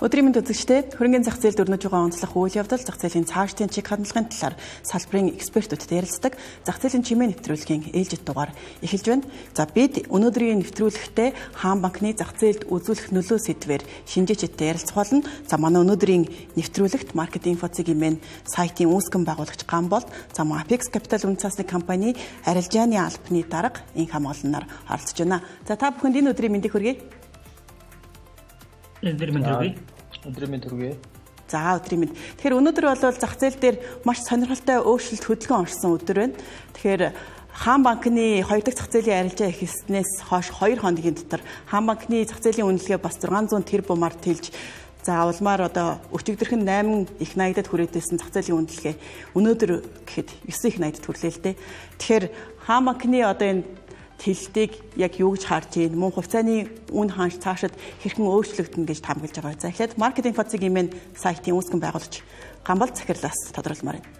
Өдрийн мэнд үзэгчдээ хөрөнгөний зах зээлд өрнөж байгаа онцлог үйл явдал зах зээлийн цаашдын чиг хандлагын талаар салбарын экспертүүд ярилцдаг зах зээлийн чимээ нэвтрүүлгийн ээлжид дугаар эхэлж байна. За бид өнөөдрийн нэвтрүүлэгтээ Хаан банкны зах зээлд үзүүлэх нөлөө сэдвээр шинжээчдтэй ярилцах болно. За манай өнөөдрийн нэвтрүүлэгт Market Info-ийн мэн сайтын үүсгэн байгуулагч Гамболд, за Apex Capital үнэ цасны компани арилжааны албаны дарга инх хамгаалнаар оролцож байна. За та бүхэнд энэ өдрийн мэндийг хүргэе. Өдрийн хүргэе. За өдрийн мэнд. Тэгэхээр өнөөдөр бол зах зээл дээр маш сонирхолтой өөрчлөлт хөдөлгөөн орсон өдөр байна. Тэгэхээр Хаан банкны 2 дахь зах зээлийн арилжаа эхэлснээс хойш 2 хоногийн дотор Хаан банкны зах зээлийн үнэлгээ бас 600 тэрбумаар тэлж заавалмаар одоо өчигдөрхөн 8 их 80-д хүрээдсэн зах зээлийн үнэлгээ өнөөдөр гэхэд 9 их 80-д хүрлээ л дээ. Тэгэхээр Хаан банкны одоо энэ тэлтийг яг юу гэж харж байна? Мөн хувьцааны үн ханш цаашид хэрхэн өөрчлөгдөнө гэж хамгаалж байгаа. За эхлээд Market Info-ийн мэн сайтын үүсгэн байгуулагч Гамболд захирлаас тодорхойлмоор байна.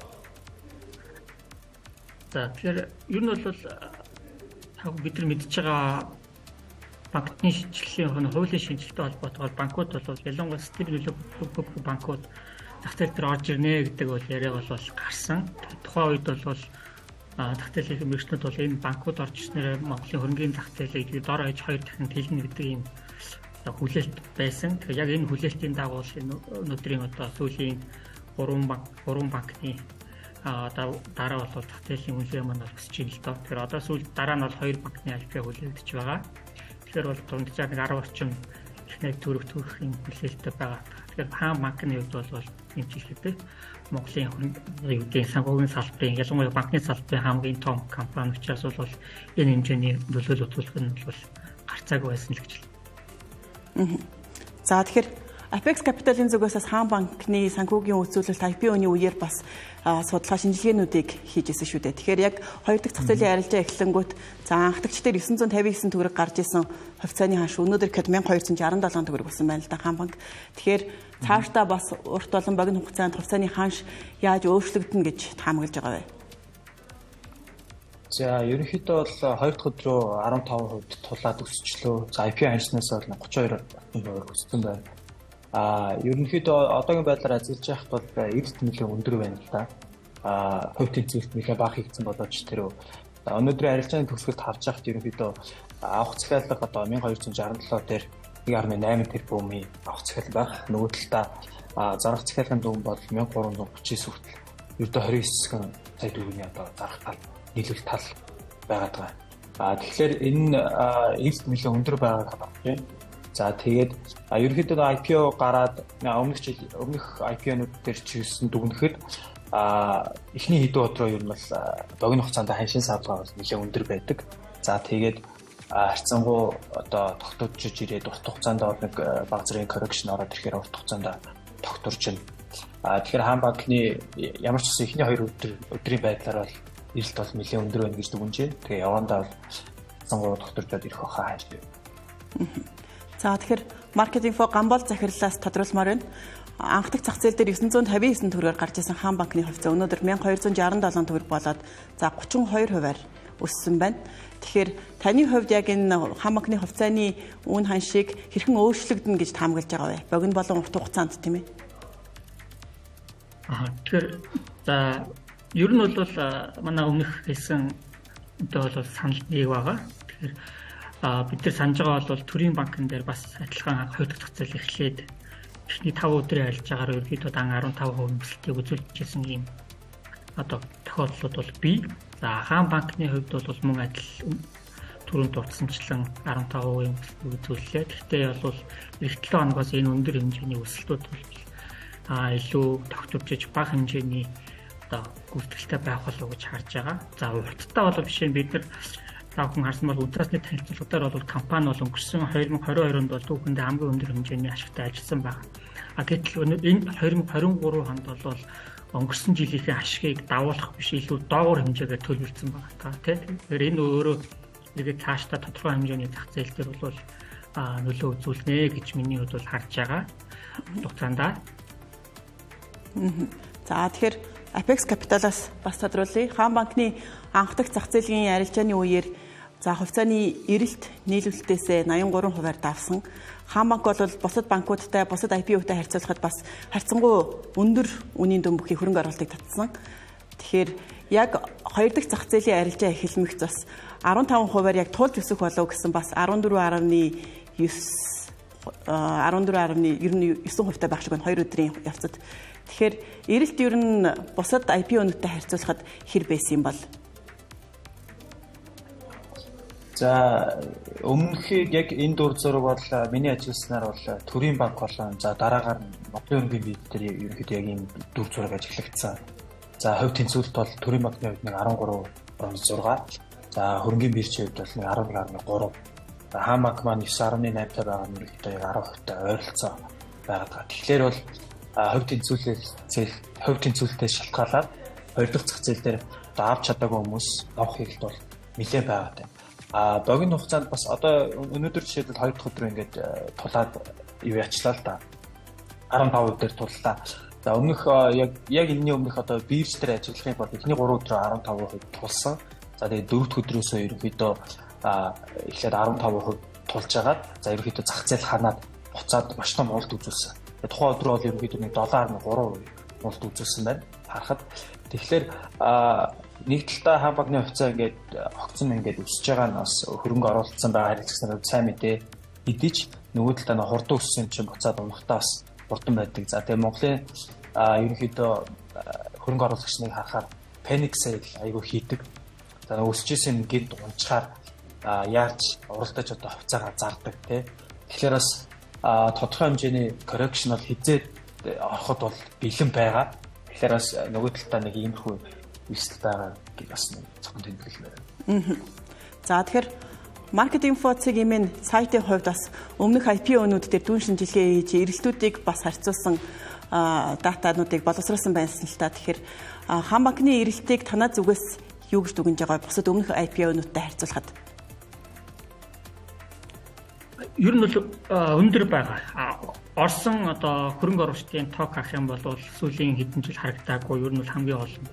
За тэгэхээр ер нь бол бид нар мэдж байгаа банкны шинжилгээний хуулийн шинжилгээтэй холбоотойгоор банкуд бол ялангуяа стил нөлөө банкуд зах зээл дээр орж ирнэ гэдэг бол яриа бол гарсан. Тухайн үед бол зах зээлийн мэргэжнүүд бол энэ банкуд орж ирснээр Монголын хөрөнгөний зах зээлийг дор хаяж 2 дахин тэлнэ гэдэг ийм хүлээлт байсан. Тэгэхээр яг энэ хүлээлтийн дагуу өнөөдрийн одоо сүүлийн 3 банкны дараа бол зах зээлийн үнэлгээ маань өсөж байна л доо. Тэгэхээр одоо сүүл дараа нь бол 2 банкны IPO хүлээлгэж байгаа. Тэгэхээр бол дундчаад 10 орчим ихний төрөхийн хүлээлттэй байгаа. Тэгэхээр Хаан банкны хувьд бол энэ жилдээ Монголын хөрөнгөний санхүүгийн салбарын ялангуяа банкны салбарын хамгийн том компани учраас бол энэ хэмжээний нөлөөлөл үзүүлэх нь бол гарцаагүй байсан л гэж байна. За тэгэхээр Apex Capital-ийн зүгээс Хаан банкны санхүүгийн үзүүлэлт IPO-ны үеэр бас судалгаа шинжилгээнүүдийг хийжсэн шүү дээ. Тэгэхээр яг 2 дахь зах зээлийн арилжаа эхлэнгүүт за анхдагчдаар 959 төгрөг гарч исэн хувьцааны ханш өнөөдөр гэхэд 1267 төгрөг болсон байна л да Хаан банк. Тэгэхээр цаашдаа бас урт болон богино хугацаанд хувьцааны ханш яаж өөрчлөгдөнө гэж таамаглаж байгаа вэ? За ерөнхийдөө бол 2 дахь өдрөө 15% тулаад өсчлөө. За IPO ханшнаас бол 32% өссөн байна. Ерөнхийдөө одоогийн байдлаар ажиллаж байхад бол эрэлт нөлөө өндөр байна л да. Хувь тэнцвэрт нэлээд бага хийгдсэн болооч тэр өнөөдрийн арилжааны төгсгөлд харж байхад ерөнхийдөө авах захиалга одоо 1267 дээр 1.8 тэрбумын авах захиалга байх. Нөгөө талдаа зарах захиалгын дүн бол 1339 хүртэл ердөө 29 сая төгрөгийн одоо зарах тал нийлүүлэх тал байгаад байгаа. Тэгэхээр энэ эрэлт нөлөө өндөр байгааг байна. За тэгээд ерөнхийдөө IPO гараад өмнөх IPO-нууд дээр чиглэсэн дүгнэхэд эхний хэдэн өдрөө ер нь бол богино хугацаанд ханшийн савлгаа бол нэлээд өндөр байдаг. За тэгээд харьцангуй одоо тогтворж ирээд урт хугацаанд бол нэг бага зэргийн коррекшн ороод ирэхээр урт хугацаанд тогтворч байна. Тэгэхээр Хаан банкны ямар ч үсэн эхний 2 өдрийн байдлаар бол эрэлт бол нэлээд өндөр байна гэж дүгнэж байна. Тэгээ явандаа бол харьцангуй тогтворжод ирэх байхаа хайж байна. За тэгэхээр Market Info Гамболд захирлаас тодруулмаар байна. Анх дахь зах зээл дээр 959 төгрөгөөр гарч исэн Хаан банкны хувьцаа өнөөдөр 1267 төгрөг болоод за 32%-аар өссөн байна. Тэгэхээр таны хувьд яг энэ Хаан банкны хувьцааны үн ханшийг хэрхэн өөрчлөгдөнө гэж таамаглаж байгаа вэ? Богино болон урт хугацаанд тийм ээ. Тэгэхээр за ер нь бол манай өмнөх хэлсэн одоо бол санал нэг байгаа. Тэгэхээр бид нар санаж байгаа бол төрийн банкн дээр бас адилхан 2 дахь зах зээл эхлээд эхний 5 өдрийн арилжаагаар ерөнхийдөө дан 15% нөхцөлтийг үзүүлжсэн юм одоо тохиолдлууд бол бий. За Хаан банкны хувьд бол мөн адил түрүүнд дурдсанчлан 15% нөхцөлтийг үзүүллээ. Гэхдээ бол эх 7 хоногоос энэ өндөр хэмжээний өсөлтүүд бол илүү тогтворж бага хэмжээний одоо гүйцэтгэлтэй байх болов уу гэж харж байгаа. За урттаа бол жишээ нь бид нар таахын харсан бол үнэтэйсний танилцуулгуудаар бол компани бол өнгөрсөн 2022 онд бол түүхэндээ хамгийн өндөр хэмжээний ашигтай ажилласан байна. Гэтэл энэ 2023 онд бол өнгөрсөн жилийнхээ ашигыг давуулах биш илүү доогуур хэмжээгээр төлөвлөсөн байна. Тэгэхээр энэ өөрөө нэг цаашдаа тодорхой хэмжээний зах зээл дээр бол нөлөө үзүүлнэ гэж миний хувьд бол харж байгаа. Хугацаанд. За тэгэхээр Apex Capital-аас бас тодруулъя. Хаан банкны анх дахь зах зээлийн арилжааны үеэр За хувьцааны эрэлт нийлүүлэлтээс 83%-аар давсан. Хаан банк бол бусад банкудтай, бусад IPO-тай харьцуулахад бас харьцангуй өндөр үнийн дүн бүхий хөрөнгө оруулалтыг татсан. Тэгэхээр яг хоёр дахь зах зээлийн арилжаа эхлэмэгц бас 15%-аар яг туулж өсөх болов гэсэн бас 14.9% байх шиг байна 2 өдрийн явцад. Тэгэхээр эрэлт ер нь бусад IPO-нуудтай харьцуулахад хэр байсан юм бол? За өмнөхийг яг энэ дур зураг бол миний ажилласнаар бол төрийн банк болон за дараагаар Монголын хөрөнгөний бие дээр ерөнхийдөө яг ийм дур зураг ажиглагдсан. За хувь тэнцвэрт бол төрийн банкны хувьд нэг 13.6. За хөрөнгөний биржийн хувьд бол нэг 11.3. За хаан банк маань 9.8 та байгаа нь ерөнхийдөө яг 10% та ойролцоо байгаа. Тэгэхээр бол хувь тэнцвэртэй шалтгаалаад хоёр дахь зах зээл дээр авч чадаагүй хүмүүс авах хэрэгт бол нэлээд байгаа. Богино хугацаанд бас одоо өнөөдөр жишээлбэл 2 дахь өдөр ингээд тулаад юу ячлаа л да. 15% дээр туллаа. За өмнөх яг энэний өмнөх одоо бирж дээр ажиллахын бол эхний 3 өдрөө 15% тулсан. За тэгээд 4 дахь өдрөөсөө ерөнхийдөө эхлээд 15% тулж агаад за ерөнхийдөө зах зээл ханаад буцаад маш том улд үзүүлсэн. Тухайн өдөр бол ерөнхийдөө нэг $3 улд үзүүлсэн байна. Харахад тэгэхээр нэг талдаа хаан банкны хувьцаа ингээд огцон ингээд өсөж байгаа нь бас хөрөнгө оруулалтсан байгаа хэрэгцээснээр сайн мэдээ хэдий ч нөгөө талдаа хурдан өссөн чинь буцаад унахтаа бас хурдан байдаг. За тэгээ Монголын ерөнхийдөө хөрөнгө оруулагчныг харахаар panic sale айгүй хийдэг. За өсөжсэн гинт унчаар яаж уралдаж одоо хувьцаагаа зардаг тий. Тэгэхээр бас тодорхой хэмжээний correction бол хизээд ороход бол бэлэн байгаа. Тэгэхээр бас нөгөө талдаа нэг иймэрхүү эсэл байгаа гэж бас нэг зөвхөн тэмдэглэл байна. За тэгэхээр Market Info цэгийн сайтын хувьд бас өмнөх IPO-нууд дээр дүн шинжилгээ хийж эрэлтүүдийг бас харьцуулсан датануудыг боловсруулсан байсан л та. Тэгэхээр хаан банкны эрэлтийг танаа зүгээс юу гэж дүгнэж байгаа бусад өмнөх IPO-нуудтай харьцуулахад? Ер нь бол өндөр байгаа. Орсон одоо хөрөнгө оруулалтын тоок авах юм бол сүүлийн хэдэн жил харагдаагүй. Ер нь бол хамгийн олон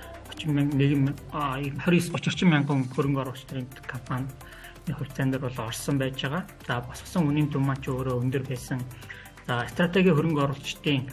29-30 мянган хөрөнгө оруулалтын компани хувьцаан дээр бол орсон байж байгаа. За босгосон үнийн дүн маань ч өөрөө өндөр байсан. За стратеги хөрөнгө оруулалтын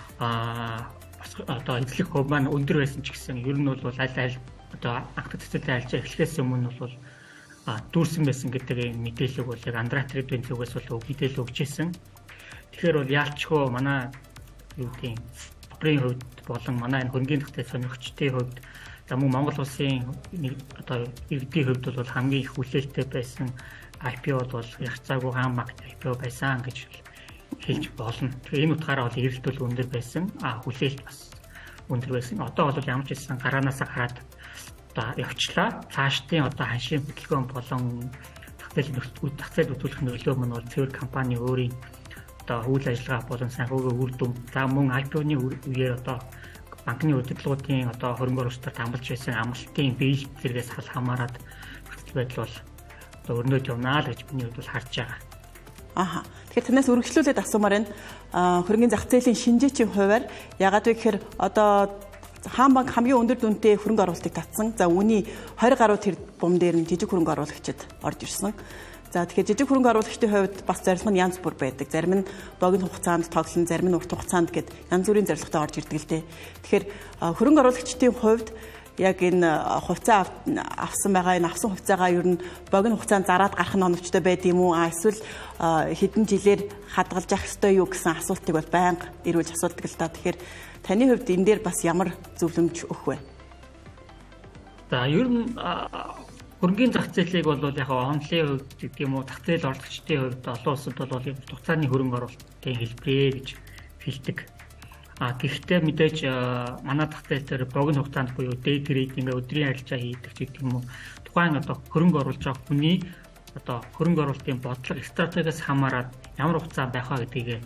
одоо эзлэх хөв маань өндөр байсан ч гэсэн ер нь бол аль одоо анх цэцэлтэй альж эхлэхээс өмнө бол дүүрсэн байсан гэдэг мэдээлэл бол яг Андратридийн зүгээс бол мэдээлэл өгч ирсэн. Тэгэхээр бол яалчгүй манай юу гэдэг оприйн хувьд болон манай энэ хөрөнгөний тогтолцоо сонирхчдын хувьд за мөн Монгол улсын одоо иргэдийн хувьд бол хамгийн их хүлээлттэй байсан IPO бол Ярцаагүй хаан банк IPO байсан гэж хэлж болно. Тэгэхээр энэ утгаараа бол эрэлт бол өндөр байсан. Хүлээлт бас өндөр байсан. Одоо бол ямар ч хэлсэн гараанаасаа гараад явчлаа. Цаашдын одоо ханшийн хөтөлбөр болон зах зээл үзүүлэх нөлөө мөн бол цэвэр компани өөрийн одоо үйл ажиллагаа болон санхүүгийн үр дүн за мөн IPO-ны үеэр одоо банкны удирдлагуудын одоо хөрөнгө оруулалтад амлаж байсан амлалтын биелэл зэрэгээс хамаарат нөхцөл байдал бол одоо өрнөд явнаа л гэж миний хувьд бол харж байгаа. Тэгэхээр танаас үргэлжлүүлээд асуумаар байна. Хөрөнгөний зах зээлийн шинжээчийн хувьар ягаад вэ гэхээр одоо хаан банк хамгийн өндөр дүнтэй хөрөнгө оруулалтыг татсан. За үүний 20 гаруй тэр бум дээр нь жижиг хөрөнгө оруулагчид орж ирсэн. За тэгэхээр жижиг хөрөнгө оруулагчдын хувьд бас зорилго нь янз бүр байдаг. Зарим нь богино хугацаанд тоглон, зарим нь урт хугацаанд гэд янз бүрийн зорилготой орж ирдэг л дээ. Тэгэхээр хөрөнгө оруулагчдын хувьд яг энэ хувьцаа авсан байгаа энэ авсан хувьцаагаа ер нь богино хугацаанд зараад гарах нь оновчтой байд юм уу? Эсвэл хэдэн жилээр хадгалж явах ёстой юу гэсэн асуултыг бол байнга ирүүлж асуудаг л та. Тэгэхээр таны хувьд энэ дээр бас ямар зөвлөмж өгөх вэ? За ер нь хөрөнгөний зах зээлийг бол яг онлайн хувьд гэдэг юм уу зах зээл орлогчдын хувьд олон улсад бол хугацааны хөрөнгө оруулалтын хэлбэрээ гэж хэлдэг. Гэхдээ мэдээж манай зах зээл дээр богино хугацаанд буюу day trading өдрийн арилжаа хийдэг гэдэг юм уу тухайн одоо хөрөнгө оруулж байгаа хүний одоо хөрөнгө оруулалтын бодлого стратегиас хамаарат ямар хугацаа байх вэ гэдгийг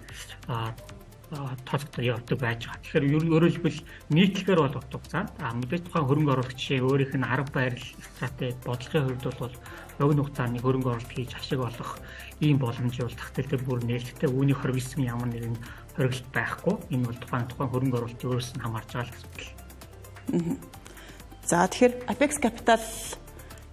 тооцогдож явдаг байж байгаа. Тэгэхээр өөрөөр хэлбэл нийтлэгээр бол урт хугацаанд мэдээж тухайн хөрөнгө оруулагчийн өөрийнх нь арга барил стратеги бодлогын хувьд бол богино хугацааны хөрөнгө оруулалт хийж ашиг олох ийм боломж бол зах зээл дээр бүр нээлттэй үүний хоригдсан ямар нэгэн хоригдолт байхгүй. Энэ бол тухайн хөрөнгө оруулалтын өөрөөс нь хамаарж байгаа л асуудал. За тэгэхээр Apex Capital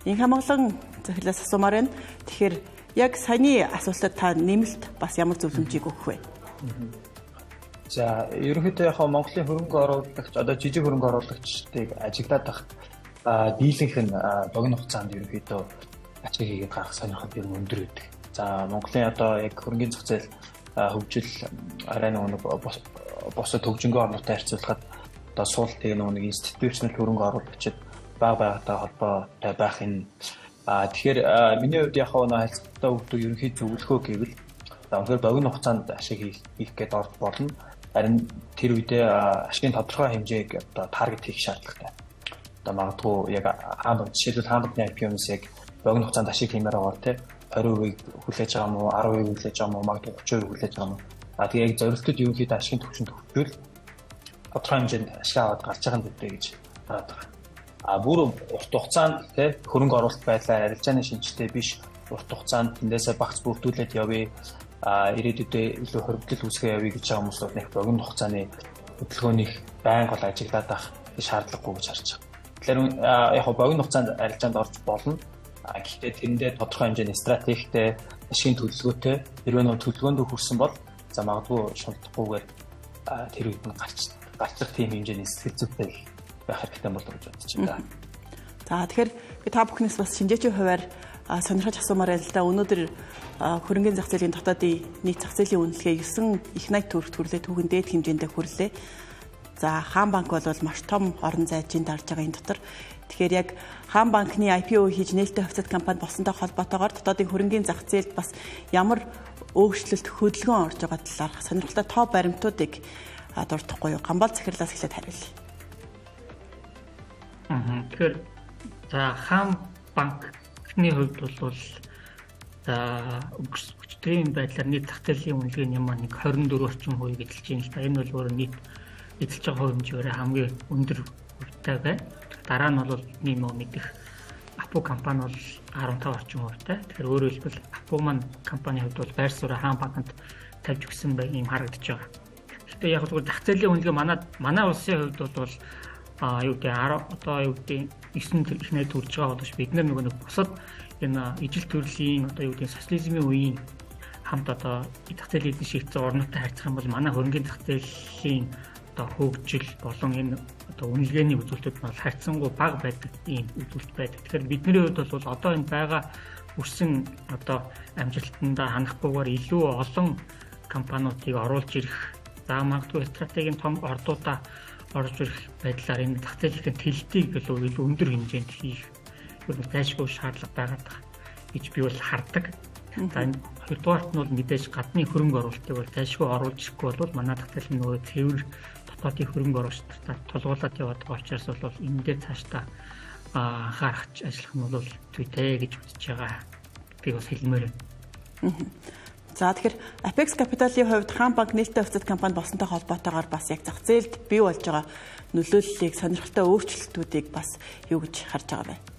Инх хамгаалан захирлаас асуумаар байна. Тэгэхээр яг саяны асуултад та нэмэлт бас ямар зөвлөмжийг өгөх вэ? За, ерөнхийдөө яг Монголын хөрөнгө оруулагч, одоо жижиг хөрөнгө оруулагчдыг ажиглаад байх дийлэнх нь богино хугацаанд ерөнхийдөө ачиг хийгээд гарах сонирхол ер нь өндөр байдаг. За, Монголын одоо яг хөрөнгөний зах зээл хөгжил арай нэг босод хөгжингөө орнуудтай харьцуулахад одоо суултыг нэг институционал хөрөнгө оруулагчид бага байгаатай холбоотой байх энэ. Тэгэхээр миний хувьд яг харилцагтай өгдөг ерөнхий зөвлөгөө гэвэл тэгэхээр богино хугацаанд ашиг хийх гээд орж болно. Харин тэр үедээ ашигын тодорхой хэмжээг одоо таргет хийх шаардлагатай. Одоо магадгүй яг жишээлбэл хаанбанкны IPO-ноос яг богино хугацаанд ашиг хиймээр байгаа те 20% хүлээж байгаа мó 10% хүлээж байгаа мó магадгүй 30% хүлээж байгаа мó. Тэгээ яг зорилтод ерөнхийдөө ашигын түвшинд хөгжүүл тодорхой хэмжээнд ашиг аваад гарч байгаа юм дээ гэж хараад байгаа. Бүр урт хугацаанд те хөрөнгө оруулалт байдлаар арилжааны шинжилгээ биш урт хугацаанд тэндээсээ багц бүрдүүлээд явъя. Ирээдүйдээ илүү хоригдлол үүсгэх явъя гэж байгаа хүмүүс нэг богино хугацааны хөдөлгөөнийг байнга бол ажиглаад авах шаардлагагүй гэж харж байгаа. Тэгэхээр яг богино хугацаанд арилжаанд орж болно. Гэхдээ тэрэндээ тодорхой хэмжээний стратегтэй, ашигын төлөвлөгөөтэй хэрвээ нэг төлөвлөгөөнд хүрсэн бол за магадгүй шунтахгүйгээр тэр үед нь гарчих тийм хэмжээний сэтгэл зүйтэй байх хэрэгтэй болов гэж бодож байна. За тэгэхээр би та бүхнээс бас шинжээчийн хувьар сонирхож асуумаар байна л да. Өнөөдөр хөрөнгөний зах зээлийн дотоодын нийт зах зээлийн үнэлгээ 9 их 80 төгрөгт хүрлээ, түүхэн дээд хэмжээндээ хүрлээ. За Хаан банк бол маш том орон зайжинд дарж байгаа энэ дотор. Тэгэхээр яг Хаан банкны IPO хийж нээлттэй хувьцат компани болсонтой холбоотойгоор дотоодын хөрөнгөний зах зээлд бас ямар өөрчлөлт хөдөлгөөн орж байгаа талаар сонирхолтой тоо баримтуудыг дурдахгүй юу? Гамбал захирлаас эхлээд хариулъя. Тэгэхээр за Хаан банкны хувьд бол өчтөрийн байдлаар нийт зах зээлийн үнэлгээний маань 24 орчим хувийг эзэлж байна л да. Энэ бол өөр нийт эзэлж байгаа хувь хэмжээр хамгийн өндөр хувьтай байна. Дараа нь бол бидний мэдих Апу компани бол 15 орчим хувьтай. Тэгэхээр өөрөөр хэлбэл Апу маань компани хувьд бол байр суурь Хаан банкнд тавьж өгсөн юм харагдаж байгаа. Гэхдээ яг зөвхөн зах зээлийн үнэлгээ манай улсын хувьд бол юу гэдэг 10 одоо юу гэдэг 9 тэрхнээ төрж байгаа боловч бид нар нэг бусад энэ ижил төрлийн одоо юу гэдэг социализмын үеийн хамт одоо зах зээлийн эзэн шигцэн орнуудтай харьцах юм бол манай хөрөнгөний зах зээлийн одоо хөгжил болон энэ одоо үнэлгээний үзүүлэлтүүд нь харьцангуй бага байдаг ийм үзүүлэлт байдаг. Тэгэхээр бидний хувьд бол одоо энэ байгаа өрсөн одоо амжилтандаа ханахгүйгээр илүү олон компаниудыг оруулж ирэх, за магадгүй стратегийн том ордуудаа орж ирэх байдлаар энэ зах зээлийн тэлтийг илүү өндөр хэмжээнд хийх зайлшгүй шаардлага байгаа гэж би бол хардаг. За энэ хоёрдугаарт нь бол мэдээж гадны хөрөнгө оруулалтыг бол зайлшгүй оруулж ирэхгүй бол манай зах зээлийн нөгөө цэвэр дотоодын хөрөнгө оруулалттай тулгуурлаад яваад байгаа учраас бол энэ дээр цаашдаа анхаарч ажиллах нь бол зүйтэй гэж үзэж байгаа. Би бас хэлмээр байна. За тэгэхээр Apex Capital-ийн хувьд Хаан банк нээлттэй хувьцат компани болсонтой холбоотойгоор бас яг зах зээлд бий болж байгаа нөлөөллийг сонирхолтой өөрчлөлтүүдийг бас юу гэж харж байгаа вэ?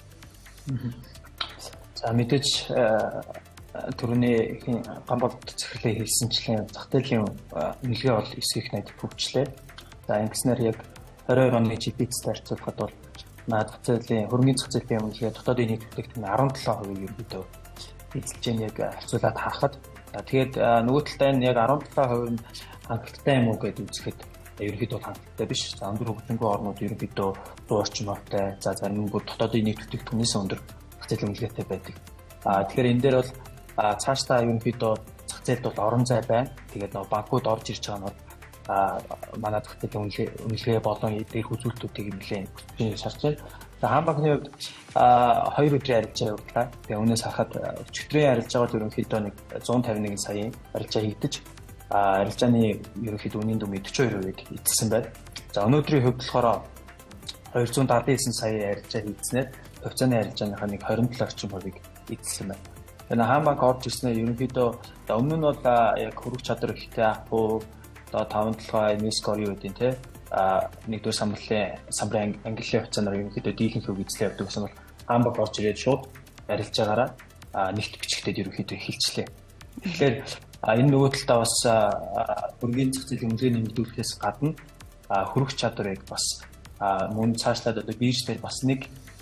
За мэдээж түрүүний гамболд захирлын хэлсэнчлэн зах зээлийн үнэлгээ бол 9 их 80 хөгжлээ. За ингэснээр яг 22 оны GDP-тэй харьцуулахад бол зах зээлийн хөрөнгөний зах зээлийн үнэлгээ дотоодын нийт бүтээгдэхүүний 17% ерөнхийдөө эзэлж байгаа яг харьцуулаад харахад тэгээд нөгөө талдаа энэ яг 17% нь хангалттай юм уу гэдээ үзэхэд ерөнхийдөө хангалттай биш. За өндөр хөгжингүй орнууд ерөнхийдөө 100 орчим ортой. За зарим нь дотоодын нийт бүтээгдэхүүнээс өндөр зах зээлийн үнэлгээтэй байдаг. Тэгэхээр энэ дээр бол цаашдаа ерөнхийдөө зах зээлд бол орон зай байна. Тэгээд нөгөө банкуд орж ирж байгаа нь бол манай зах зээлийн үнэлгээ болон дээрх үзүүлэлтүүдийг нэлээд шаарч байна. За Хаан банкны хувьд 2 өдрийн арилжаа явууллаа. Тэгээ өнөөс харахад өчигдрийн арилжаагаар ерөнхийдөө нэг 151 саяын арилжаа хийгдэж арилжааны ерөнхийдөө үнийн дэм 42%-ийг эзэлсэн байна. За өнөөдрийн хувьд болохоор 279 саяын арилжаа хийгдснээр хувьцааны арилжааныхаа нэг 27 орчим хувийг эзэлсэн байна. Энэ Хаан банк орж ирснээр ерөнхийдөө өмнө нь бол яг хөрөг чадвар ихтэй Апу одоо 5-7 Invesco юу гэдэг те нэгдүгээр самбарын ангиллын хувьцаанаар ерөнхийдөө дийлэнх хөв эзлээ явдаг гэсэн бол Хаан банк орж ирээд шууд арилжаагаараа нэгт бичигдээд ерөнхийдөө эхэлчлээ. Тэгэхээр энэ нөгөө талдаа бас хөрөнгөний зах зээлийн үнэлгээний нэмэгдүүлэхээс гадна хөрөх чадварыг бас мөн цаашлаад одоо бирж дээр бас нэг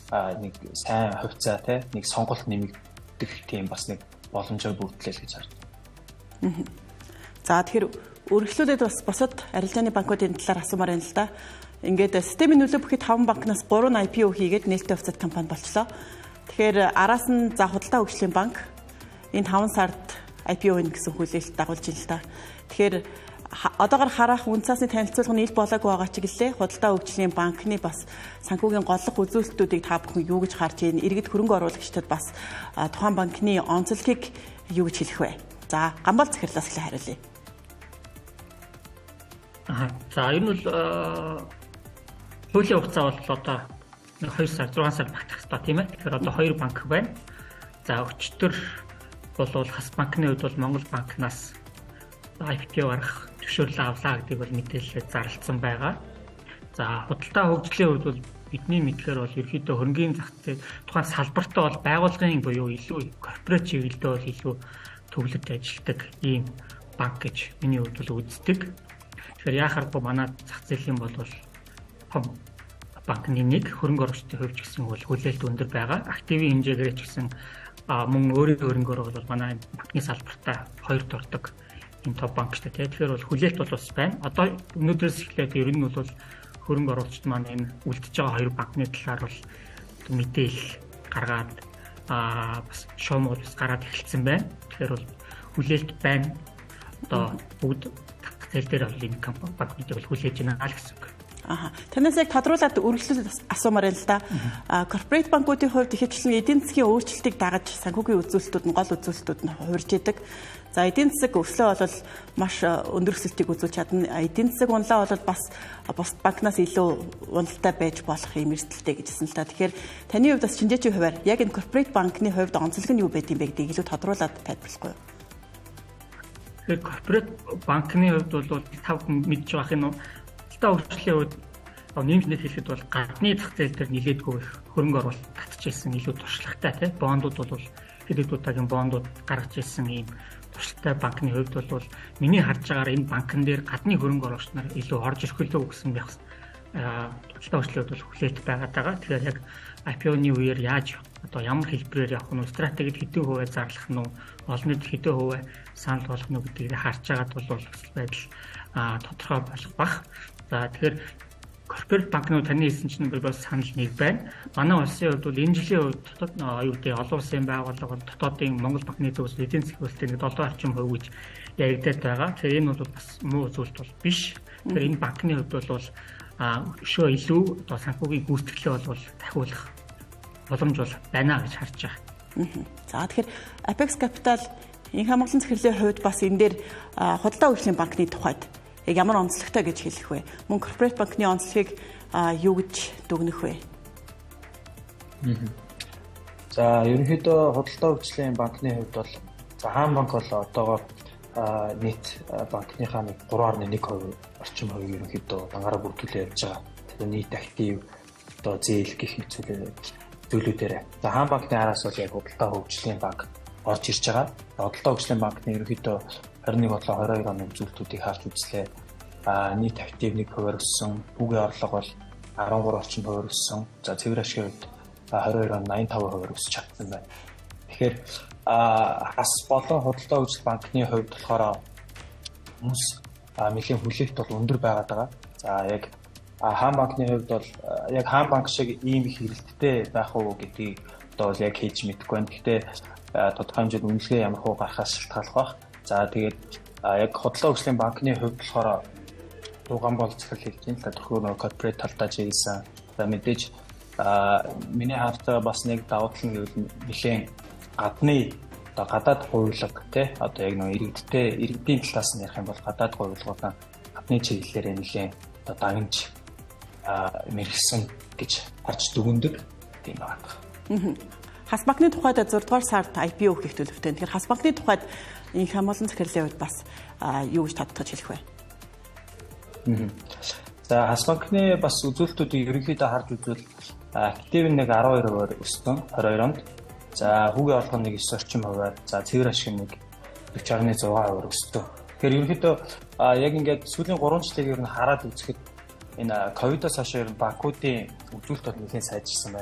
нэг сайн хувьцаа нэг сонголт нэмэгдэх тийм бас нэг боломжоор бүрдлээ гэж харж байна. За тэгэхээр өргөжлүүлээд бас бусад арилжааны банкуудын талаар асуумаар байна л да. Ингээд системийн нөлөө бүхий 5 банкнаас 3 нь IPO хийгээд нээлттэй хувьцаат компани болчлоо. Тэгэхээр араас нь за худалдаа хөгжлийн банк энэ 5 сард IPO хийнэ гэсэн хүлээлт дагуулж байна л да. Тэгэхээр одоогоор харах үн цасны танилцуулга нь ил болоогүй байгаа ч гэлээ худалдаа хөгжлийн банкны бас санхүүгийн голлох үзүүлэлтүүдийг та бүхэн юу гэж харж байна? Иргэд хөрөнгө оруулагчдад бас тухайн банкны онцлогийг юу гэж хэлэх вэ? За Гамбал захирлаас эхлээ хариулъя. За ер нь бол хуулийн хугацаа бол одоо 2 сар 6 сар багтах хэрэгтэй тийм ээ. Тэгэхээр одоо 2 банк байна. За өчтөр бол Хас банкны хувьд бол Монгол банкнаас IPO гарах зөвшөөрлөө авлаа гэдэг бол мэдээлэл зарласан байгаа. За худалдаа хөгжлийн хувьд бол бидний мэдлэгээр бол ерөнхийдөө хөрөнгөний зах зээл тухайн салбартаа бол байгууллагын буюу илүү корпорат чиглэлдээ бол илүү төвлөрд ажилладаг ийм банк гэж миний хувьд бол үздэг. Тэгэхээр яхахгүй манай зах зээлийн бол том банкны нэг хөрөнгө оруулагчдын хувьд ч гэсэн бол хүлээлт өндөр байгаа. Активын хэмжээгээр ч гэсэн мөн өөрийн хөрөнгөөр бол манай банкны салбартаа хоёрт ордог ийм топ банк шүү дээ. Тэгэхээр бол хүлээлт бол бас байна. Одоо өнөөдрөөс эхлээд ер нь бол хөрөнгө оруулагчид маань энэ үлдэж байгаа 2 банкны талаар бол мэдээлэл гаргаад бас шоумод бас гараад эхэлсэн байна. Тэгэхээр бол хүлээлт байна. Одоо бүгд зээл дээр бол энэ компани банкнуудыг бол хүлээж байна л гэсэн үг. Танаас яг тодруулаад үргэлжлүүлээд асуумаар байна л да. Корпорат банкуудын хувьд ихэвчлэн эдийн засгийн өөрчлөлтийг дагаж санхүүгийн үзүүлэлтүүд нь гол үзүүлэлтүүд нь хувирж идэг. За эдийн засаг өслөө бол маш өндөр өсөлтийг үзүүлж чадна. Эдийн засаг унлаа бол бас бус банкнаас илүү уналтай байж болох юм эрсдэлтэй гэжсэн л да. Тэгэхээр таны хувьд бас шинжээчийн хувьар яг энэ корпорат банкны хувьд онцлог нь юу байд юм бэ гэдгийг илүү тодруулаад тайлбарлахгүй юу? Тэгэхээр корпорат банкны хувьд бол тав мэдж байгаа юм уу? Худалдаа хөгжлийн хувьд нэмжнэд хэлэхэд бол гадны зах зээл дээр нэлээдгүй их хөрөнгө оруулалт татчихсан илүү туршлагатай тийм бондууд бол хэд удаагийн бондууд гаргаж ирсэн ийм туршлагатай банкны хувьд бол миний харж байгаагаар энэ банкн дээр гадны хөрөнгө оруулагч нар илүү орж ирэх лөө гэсэн байх худалдаа хөгжлийн хувьд бол хүлээлт байгаад байгаа. Тэгэхээр яг IPO-ны үеэр яаж одоо ямар хэлбэрээр явах нь стратегид хэдэн хувиар зарлах нь олон нийт хэдэн хувиар санал болгох нь гэдгийг харж байгаад бол байдал тодорхой болох бах. За тэгэхээр корпорат банкны таны хэлсэн чинь бас санал нэг байна. Манай улсын хувьд бол энэ жилийн хувьд дотоод юу гэдэг олон улсын байгууллага дотоодын Монгол банкны зөвлөлт эдийн засгийн хөлтөнд 7 орчим хувь гэж яригдаад байгаа. Тэгэхээр энэ бол бас муу зүйлт бол биш. Тэгэхээр энэ банкны хувьд бол өшөө илүү одоо санхүүгийн гүйцэтгэлээ бол дахиулах боломж бол байна гэж харж байгаа. За тэгэхээр Apex Capital Инх Монголын захирлын хувьд бас энэ дээр худалдаа хөгжлийн банкны тухайд яг ямар онцлогтой гэж хэлэх вэ? Мөн корпорат банкны онцлогийг юу гэж дүгнэх вэ? За ерөнхийдөө худалдаа хөгжлийн банкны хувьд бол за хаан банк бол одоогоор нийт банкныхаа нэг 3.1% орчим хувийг ерөнхийдөө банкаараа бүрдүүлээ явж байгаа. Тэгэхээр нийт актив одоо зээл гэх мэт зүйлүүдээр. За хаан банкны араас бол яг худалдаа хөгжлийн банк орж ирж байгаа. Худалдаа хөгжлийн банкны ерөнхийдөө 21-22 оны үзүүлэлтүүдийг харж үзлээ. Нийт актив 1% өссөн, бүгийн орлого бол 13 орчим хувиар өссөн. За цэвэр ашигын хувьд 22 он 85% өсөж чадсан байна. Тэгэхээр хас болон худалдаа хөгжил банкны хувьд болохоор хүмүүс нэлийн хүлээлт бол өндөр байгаад байгаа. За яг хаан банкны хувьд бол яг хаан банк шиг ийм их хэрэгэлттэй байх уу гэдгийг одоо бол яг хийж мэдэхгүй байна. Гэхдээ тодорхой хэмжээнд үнэлгээ ямар хуу гарахаас шалтгаалах байх. За тэгээд яг худалдаа хөгжлийн банкны хувьд болохоор Гамбал захирал хэлж байна. Тодорхой корпорат талдаа жийсэн. За мэдээж миний харж бас нэг давуу тал нь гэвэл нэлийн гадны одоо гадаад гуйлга тий одоо яг нэг иргэдийн талаас нь ярих юм бол гадаад гуйлгуудаа гадны чиглэлээр нэлийн одоо дагнж мэргэсэн гэж харж дүгндэг тийм байна. Хас банкны тухайд 6 дугаар сард IPO хийх төлөвтэй. Тэгэхээр Хас банкны тухайд Инх Монголын захирлын хувьд бас юу гэж тодтогч хэлэх вэ? За Хас банкны бас үзүүлэлтүүдийг ерөнхийдөө харж үзвэл актив нэг 12% өссөн 22 онд. За хүүгийн орлого нэг 9 орчим хувиар, за цэвэр ашиг нэг 40.6% өссөн. Тэгэхээр ерөнхийдөө яг ингээд сүүлийн 3 жилийг ер нь хараад үзэхэд энэ ковидоос хойш ер нь банкуудын үзүүлэлт бол нэлээд сайжирсан байна.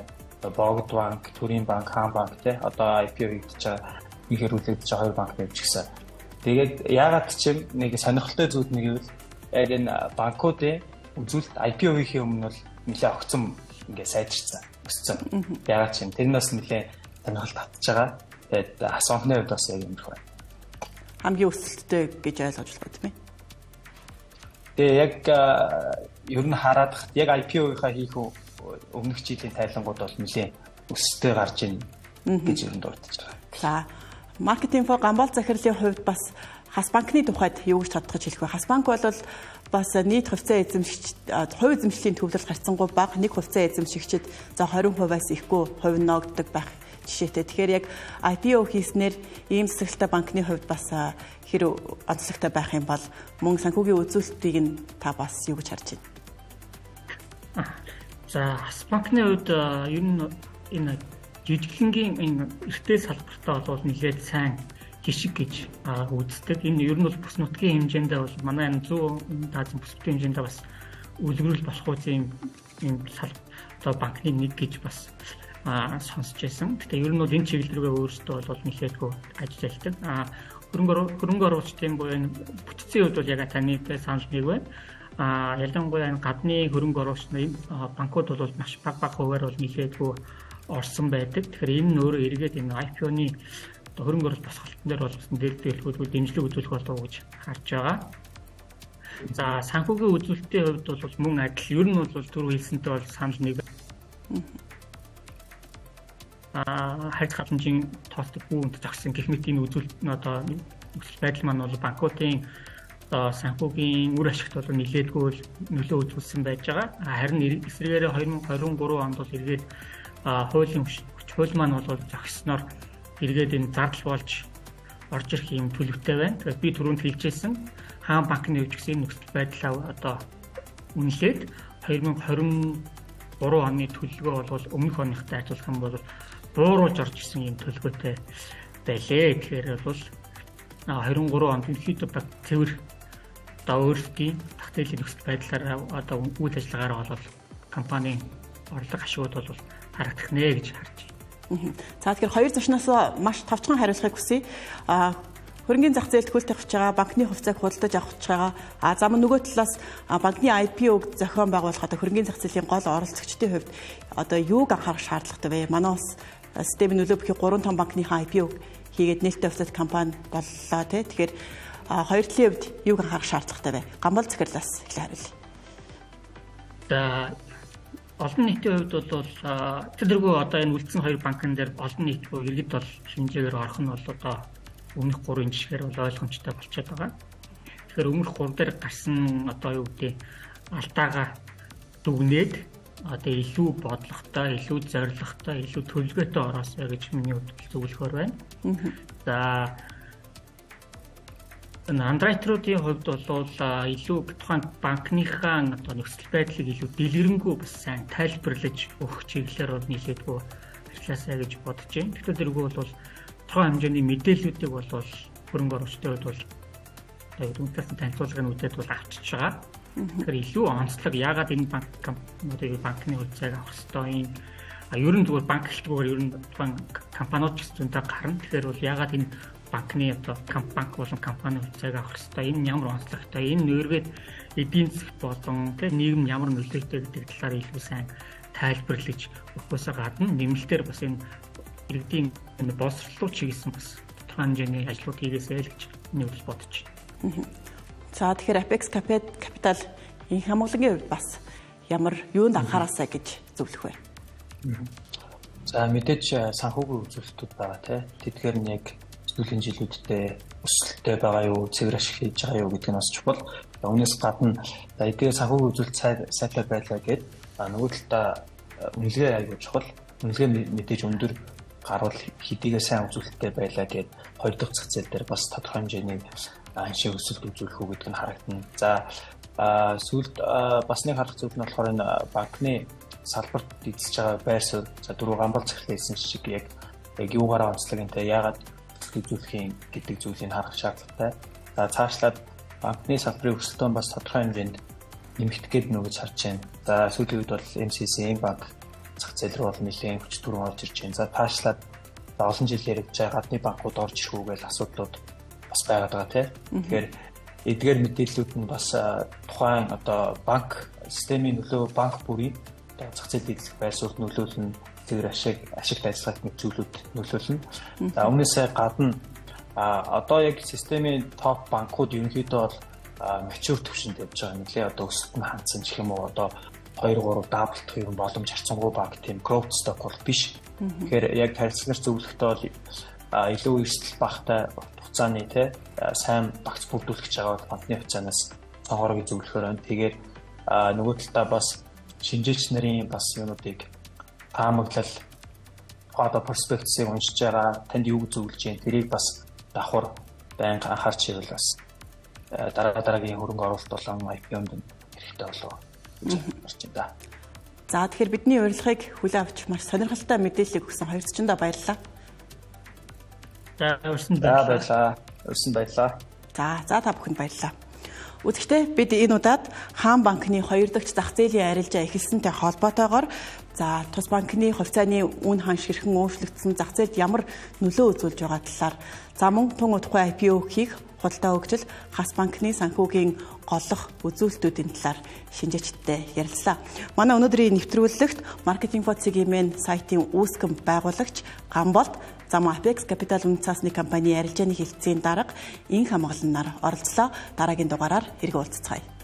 Богд банк, Төрийн банк, Хаан банк те одоо IPO хийгдэж байгаа нэг хэрүүлэгдэж байгаа хоёр банк тавьчихсан. Тэгээд яагаад ч нэг сонирхолтой зүйл нэг гэвэл энэ банкуудын үзүүлэлт IPO хийхээ өмнө бол нэлээд огцом ингээ сайжирсан, өссөн. Яагаад ч тэрнээс нэлээд сонирхол татж байгаа. Тэгээд асуухны хувьд бас яг юм байна. Хамгийн өсөлттэй гэж ойлгож байна тийм ээ. Тэгээ яг ер нь хараад яг IPO-ийнхаа хийх өмнөх жилийн тайлангууд бол нэлээд өсөлттэй гарч ийн гэж ер нь дурдж байгаа. За, маркетинг инфо Гамбал захирлын хувьд бас Хас банкны тухайд юу гэж тодорхойлж хэлэх вэ? Хас банк бол бас нийт хувьцаа эзэмшигч хувь эзэмшлийн төвлөрөл гарцсангүй бага нэг хувьцаа эзэмшигчид за 20%-аас ихгүй хувь ногддог байх жишээтэй. Тэгэхээр яг IPO хийснээр ийм засаглалтай банкны хувьд бас хэрэг онцлогтой байх юм бол мөн санхүүгийн үзүүлэлтийг нь та бас юу гэж харж байна? За, Хас банкны хувьд ер нь энэ жижиглэнгийн энэ эртний салбартаа бол нэлээд сайн жишг гэж үздэг. Энэ ер нь бол бүс нутгийн хэмжээндээ бол манай энэ 100 Азийн бүс нутгийн хэмжээндээ бас үлгэрэл болох үеийн энэ одоо банкны нэг гэж бас сонсч байсан. Гэтэ ер нь бол энэ чиглэл рүүгээ өөрсдөө бол нэлээдгүй ажилладаг. Хөрөнгө оруулагчдын буюу энэ бүтцийн хувьд бол яг таны санал нэг байна. Ялангуяа энэ гадны хөрөнгө оруулагчны банкуд бол маш бага хувиар бол нэлээдгүй орсон байдаг. Тэгэхээр энэ нь өөрөө эргээд энэ IPO-ны хөрөнгө оруулалт босголтын дээр бол дэлгэрүүлэлт дэмжлэг үзүүлэх болов уу гэж харж байгаа. За, санхүүгийн үзүүлэлтийн хувьд бол мөн адил ер нь бол түрүү хэлсэнтэй бол санал нэг. Хайц хадамжийн тоолтыг үүнд зогссон гэх мэт энэ үзүүлэлт нь одоо нөхцөл байдал маань бол банкуудын санхүүгийн үр ашигт бол нэлээдгүй нөлөө үзүүлсэн байж байгаа. Харин эсрэгээр 2023 онд бол эргээд хууль маань бол зогссоноор эргээд энэ зардал болж орж ирэх юм төлөвтэй байна. Тэгэхээр би түрүүнд хэлжсэн Хаан банкны хувьд гэсэн нөхцөл байдлаа одоо үнэлээд 2023 оны төлөвлөгөө бол өмнөх оныхтай харьцуулах юм бол бууруулж орж ирсэн юм төлөвлөгөөтэй байлээ. Тэгэхээр бол 23 онд ерөнхийдөө цэвэр одоо өөрсдийн тогтоолын нөхцөл байдлаар одоо үйл ажиллагаараа бол компанийн орлого ашигуд бол харагдах нэ гэж харж байна. За, тэгэхээр хоёр зочноос маш товчхон хариулахыг хүсье. Хөрөнгөний зах зээлд хөл тавьж байгаа, банкны хувьцааг худалдаж авах гэж байгаа. За, мөн нөгөө талаас банкны IPO-г зохион байгуулах одоо хөрөнгөний зах зээлийн гол оролцогчдын хувьд одоо юуг анхаарах шаардлагатай вэ? Манай бас системийн нөлөө бүхий 3 том банкныхаа IPO хийгээд нээлттэй хувьцаат компани боллоо тий. Тэгэхээр хоёр талын хувьд юуг анхаарах шаардлагатай вэ? Гамбал захирлаас хэлээ хариулъя. За, олон нийтийн хувьд бол тэрдэргүй одоо энэ үлдсэн хоёр банкн дээр олон нийт буюу иргэд бол шинжээгээр орох нь бол одоо өмнөх 3 жишгээр бол ойлгомжтой болчиход байгаа. Тэгэхээр өмнөх 3 дээр гарсан одоо юу гэдэг алдаагаа дүгнээд одоо илүү бодлоготой, илүү зорилготой, илүү төлөвлөгөөтэй ороосоо гэж миний хувьд зөвлөхөр байна. За, андеррайтеруудын хувьд бол илүү тухайн банкныхаа одоо нөхцөл байдлыг илүү дэлгэрэнгүй бас сайн тайлбарлаж өгөх чиглэлээр бол нийлээдгүй ажилласаа гэж бодож байна. Тэгэхээр тэргүй бол тухайн хэмжээний мэдээллүүдийг бол хөрөнгө оруулагчдын хувьд бол одоо үнэхээр танилцуулгын үедээ бол авчиж байгаа. Тэгэхээр илүү онцлог яагаад энэ банкны хувьцааг авах ёстой юм. Ер нь зүгээр банк гэлтгүүгээр ер нь тухайн компаниуд ч гэсэн гарна. Тэгэхээр бол яагаад энэ банкны одоо банк болон компани хувьцааг авах ёстой. Энэ ямар онцлогтой. Энэ нэргээд эдийн засгт болон нийгэм ямар нөлөөтэй гэдэг талаар илүү сайн тайлбарлаж өгөхөөс гадна нэмэлтээр бас энэ иргэдийн боловсролоо чиглэсэн бас тодорхой хэмжээний ажлууд хийгээсэй л гэж миний хувьд бодож байна. За, тэгэхээр Apex Capital энэ хамгааллагын хувьд бас ямар юунд анхаараасаа гэж зөвлөх вэ? За, мэдээж санхүүгийн үзүүлэлтүүд байгаа тий. Тэдгээр нь яг сүүлийн жилүүдэд өсөлттэй байгаа юу, цэвэр ашиг хийж байгаа юу гэдэг нь бас чухал. Үүнээс гадна эдгээр санхүүгийн үзүүлэлт сайтай байлаа гэд нөгөө талдаа үнэлгээ аягүй чухал. Үнэлгээ мэдээж өндөр гарвал хэдийгээ сайн үзүүлэлттэй байлаа гэд хоёр дахь зах зээл дээр бас тодорхой хэмжээний аншиг өсөлт үзүүлэх үү гэдэг нь харагдана. За, сүүлд бас нэг харах зүйл нь болохоор энэ банкны салбарт эзэлж байгаа байр суурь за дөрөв Гамбал захирлын хэлсэн шиг яг юугаараа онцлогтой яагаад үзүүлэх гэдэг зүйлийг харах шаардлагатай. За, цаашлаад банкны салбарын өсөлтөө бас тодорхой хэмжээнд нэмэгдэх гээд нүгэж харж байна. За, сүүлийн үед бол MCC банк зах зээл рүү бол нэлээд хүч түрэн орж ирж байна. За таашлаад олон жил яригдж байгаа гадны банкуд орж ирэх үү гэж асуудлууд бас байгаад байгаа тийм. Тэгэхээр эдгээр мэдээллүүд нь бас тухайн одоо банк системийн нөлөө банк бүрийн зах зээл эзлэх байр суурьд нөлөөлнө, тэр ашигт ажиллагааг нэг зүйлүүд нөлөөлнө. За өмнөөсөө гадна одоо яг системийн топ банкуд ерөнхийдөө бол mature төвшөнд явж байгаа. Нэлээ одоо өсөлт нь хандсан гэх юм уу, одоо 2-3 даблдах юм боломж харцангуй баг тийм growth stock бол биш. Тэгэхээр яг харилцагч зөвлөхтэй бол илүү эрсдэл багтай хугацааны сайн багц бүрдүүлэх гэж байгаа банкны хугацаанаас цонхорыг зөвлөхөөр байна. Тэгээд нөгөө талдаа бас шинжилж нарын бас юунуудыг таамаглал одоо перспективийг уншиж байгаа, танд юу зөвлөж जैन тэрийг бас давхар байнга анхаарч ивэл бас дараагийн хөрөнгө оруулалт болон IPO-нд хэрэгтэй болов гэж байна. За тэгэхээр бидний урилгыг хүлээн авч маш сонирхолтой мэдээллийг өгсөн хоёр зочиндоо баярлалаа. За урьсан баярлалаа. Урьсан баярлалаа. За та бүхэнд баярлалаа. Үзэгчдээ бид энэ удаад Хаан банкны 2 дахь зах зээлийн арилжаа эхэлсэнтэй холбоотойгоор тус банкны хувьцааны үн ханш хэрхэн өөрчлөгдсөн, зах зээлд ямар нөлөө үзүүлж байгаа талаар мөн тун удахгүй IPO хийх худалдаа хөгжил Хас банкны санхүүгийн голлох үзүүлэлтүүдийн талаар шинжээчдтэй ярилцлаа. Манай өнөөдрийн нэвтрүүлэгт маркетинг фоцгийн сайтын үүсгэн байгуулагч Гамболт Apex Capital үнэт цаасны компани арилжааны хэлтсийн дарга Инх хамгаалнаар оролцлоо. Дараагийн дугаараар хэрэг уулзцгаая.